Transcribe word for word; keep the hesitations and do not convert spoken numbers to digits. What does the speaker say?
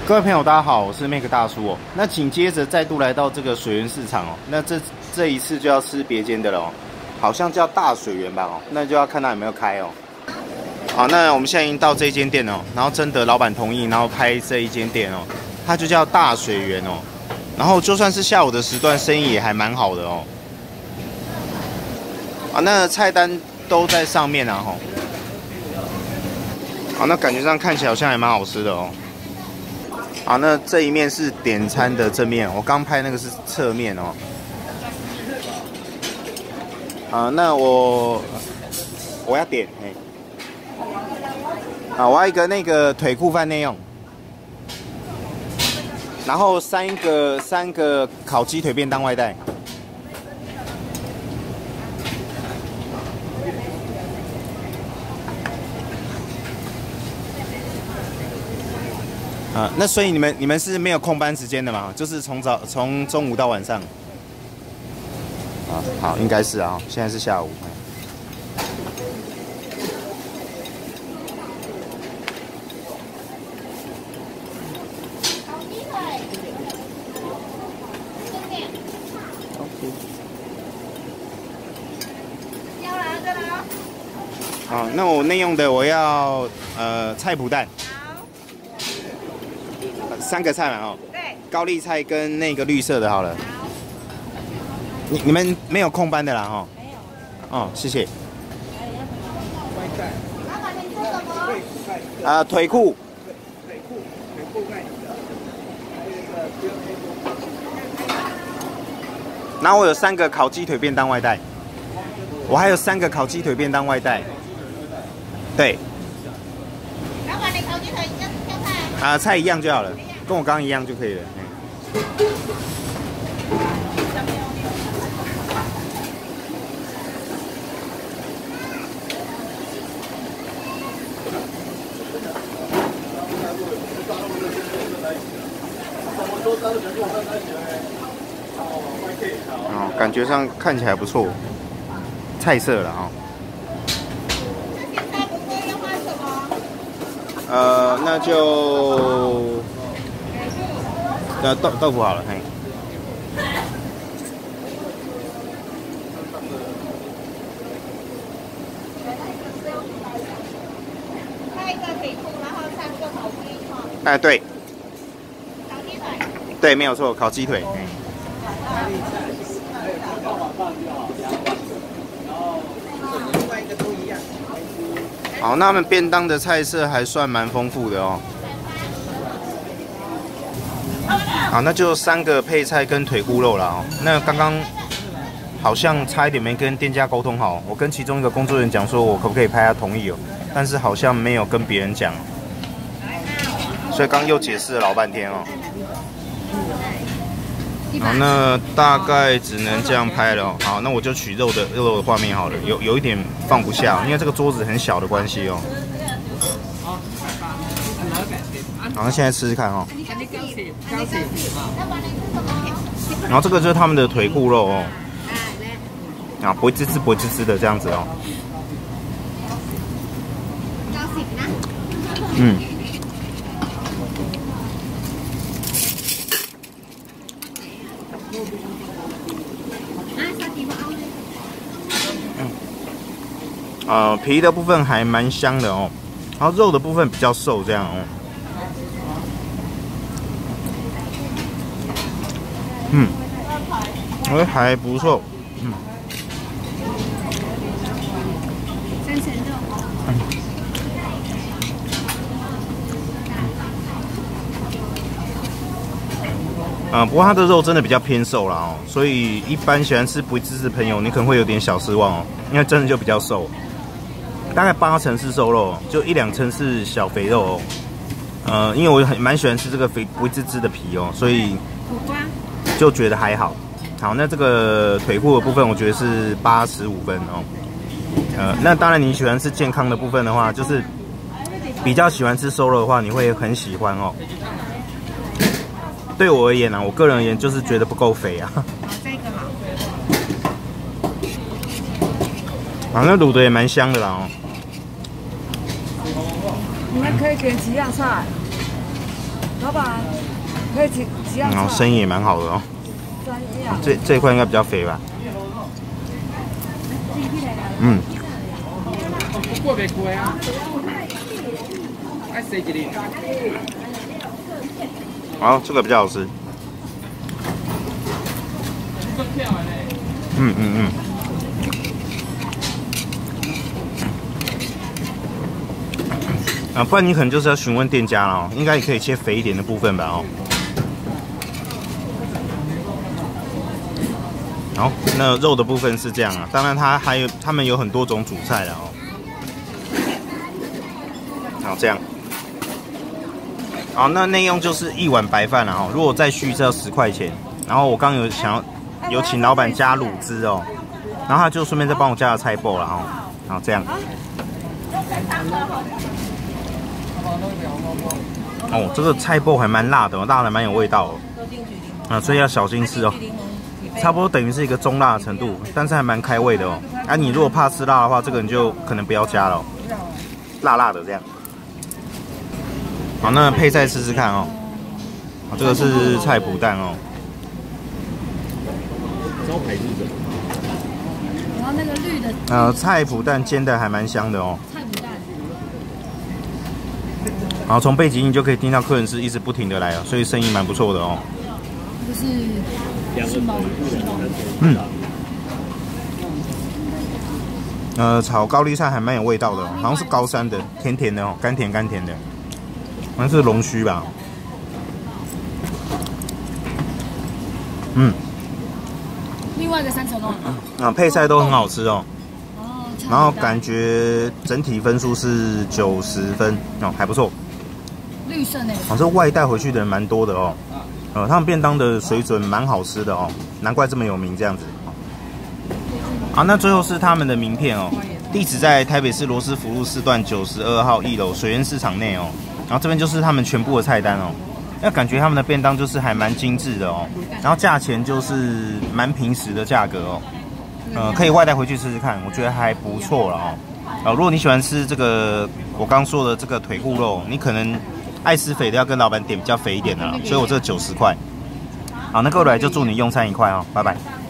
各位朋友，大家好，我是 Make 大叔哦。那紧接着再度来到这个水源市场哦。那这这一次就要吃别间的了哦，好像叫大水源吧哦。那就要看它有没有开哦。好，那我们现在已经到这间店哦，然后征得老板同意，然后拍这一间店哦，它就叫大水源哦。然后就算是下午的时段，生意也还蛮好的哦。啊，那菜单都在上面啊吼。好，那感觉上看起来好像还蛮好吃的哦。好，那这一面是点餐的正面，我刚拍那个是侧面哦。啊，那我我要点，嘿，啊，我要一个那个腿裤饭内用，然后三个三个烤鸡腿便当外带。啊，那所以你们你们是没有空班时间的嘛？就是从早从中午到晚上。啊，好，应该是啊，现在是下午。好，那我内用的我要呃菜脯蛋。三个菜嘛哦，对，高丽菜跟那个绿色的好了。你你们没有空班的啦哈？没有。哦，谢谢。老板，你做什么？啊，腿裤。腿裤，腿裤卖你的。然后我有三个烤鸡腿便当外带，我还有三个烤鸡腿便当外带。对。老板，你烤鸡腿要挑菜？啊，菜一样就好了。跟我刚刚一样就可以了。哦，感觉上看起来不错，菜色了啊。呃，那就。呃，豆豆腐好了，嘿。开一个腿裤，然后三个烤鸡腿。哎，对。烤鸡腿。对，没有错，烤鸡腿。好，那他们便当的菜色还算蛮丰富的哦。好，那就三个配菜跟腿骨肉了哦。那刚刚好像差一点没跟店家沟通好，我跟其中一个工作人员讲说，我可不可以拍他同意哦，但是好像没有跟别人讲，所以刚又解释了老半天哦。好，那大概只能这样拍了哦。好，那我就取肉的肉的画面好了，有有一点放不下，因为这个桌子很小的关系哦。好，那现在吃吃看哦。然后这个就是他们的腿骨肉哦，啊，不会滋滋不会滋滋的这样子哦。嗯。嗯。呃，皮的部分还蛮香的哦，然后肉的部分比较瘦这样哦。嗯，哎，还不错，嗯。三层肉。嗯。啊，不过它的肉真的比较偏瘦啦哦，所以一般喜欢吃不滋滋的朋友，你可能会有点小失望哦，因为真的就比较瘦，大概八成是瘦肉，就一两成是小肥肉哦。呃，因为我很蛮喜欢吃这个肥不滋滋的皮哦，所以就觉得还好。好，那这个腿骨的部分，我觉得是八十五分哦。呃，那当然你喜欢吃健康的部分的话，就是比较喜欢吃瘦肉的话，你会很喜欢哦。对我而言啊，我个人而言就是觉得不够肥啊。这个好。好，那卤的也蛮香的啦哦。你们可以点几样菜？ 老板可以提提样。 然后生意也蛮好的哦。这这一块应该比较肥吧？嗯。过袂过啊？爱生一粒。好，这个比较好吃。嗯嗯嗯。啊，不然你可能就是要询问店家了哦，应该也可以切肥一点的部分吧哦。好，那肉的部分是这样啊，当然它还有他们有很多种主菜的哦。好，这样。好，那内用就是一碗白饭了哦，如果再续是要十块钱。然后我刚有想要有请老板加卤汁哦，然后他就顺便再帮我加了菜包了哦。好，这样。哦，这个菜包还蛮辣的哦，辣的蛮有味道哦。啊，所以要小心吃哦。差不多等于是一个中辣的程度，但是还蛮开胃的哦。啊，你如果怕吃辣的话，这个你就可能不要加了、哦，辣辣的这样。好，那配菜试试看哦。好，这个是菜脯蛋哦。招牌是什么？然后那个绿的。呃，菜脯蛋煎的还蛮香的哦。菜脯蛋。然后从背景音就可以听到客人是一直不停的来哦，所以生意蛮不错的哦。这是。嗯，呃，炒高丽菜还蛮有味道的、哦，好像是高山的，甜甜的哦，甘甜甘甜的，好像是龙须吧。嗯，另外一个三层肉啊，配菜都很好吃哦。哦，然后感觉整体分数是九十分哦，还不错。绿色那个，好像外带回去的人蛮多的哦。呃，他们便当的水准蛮好吃的哦，难怪这么有名这样子。好，那最后是他们的名片哦，地址在台北市罗斯福路四段九十二号一楼水源市场内哦。然后这边就是他们全部的菜单哦，那感觉他们的便当就是还蛮精致的哦，然后价钱就是蛮平实的价格哦。呃，可以外带回去试试看，我觉得还不错了哦。呃，如果你喜欢吃这个我刚说的这个腿骨肉，你可能爱吃肥的要跟老板点比较肥一点的啦，所以我这个九十块。好，那各位来就祝你用餐愉快哦，拜拜。